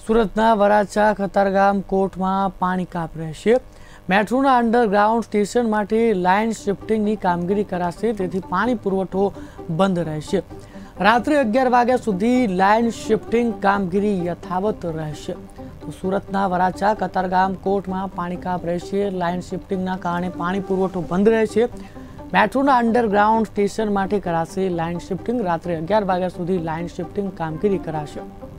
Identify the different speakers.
Speaker 1: સુરતના વરાછા કતારગામ કોર્ટમાં પાણી કાપ રહેશે। મેટ્રોના અંડરગ્રાઉન્ડ સ્ટેશન માટે લાઇન શિફ્ટિંગની કામગીરી કરાશે, તેથી પાણી પુરવઠો બંધ રહેશે। રાત્રે 11 વાગ્યા સુધી લાઇન શિફ્ટિંગ કામગીરી યથાવત રહેશે। તો સુરતના વરાછા કતારગામ કોર્ટમાં પાણી કાપ રહેશે। લાઇન શિફ્ટિંગના કારણે પાણી પુરવઠો બંધ રહેશે। મેટ્રોના અંડરગ્રાઉન્ડ સ્ટેશન માટે કરાશે લાઇન શિફ્ટિંગ। રાત્રે 11 વાગ્યા સુધી લાઇન શિફ્ટિંગ કામગીરી કરાશે।